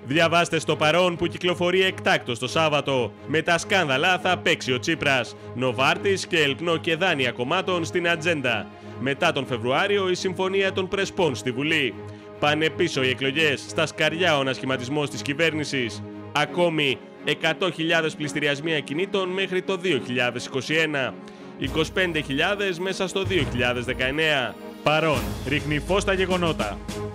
Διαβάστε στο παρόν που κυκλοφορεί εκτάκτος το Σάββατο. Με τα σκάνδαλα θα παίξει ο Τσίπρας. Νοβάρτης και ελπνό και δάνεια κομμάτων στην ατζέντα. Μετά τον Φεβρουάριο η συμφωνία των Πρεσπών στη Βουλή. Πάνε πίσω οι εκλογές, στα σκαριά ο ανασχηματισμός της κυβέρνησης. Ακόμη 100.000 πληστηριασμοί ακινήτων μέχρι το 2021. 25.000 μέσα στο 2019. Παρόν ρίχνει φως στα γεγονότα.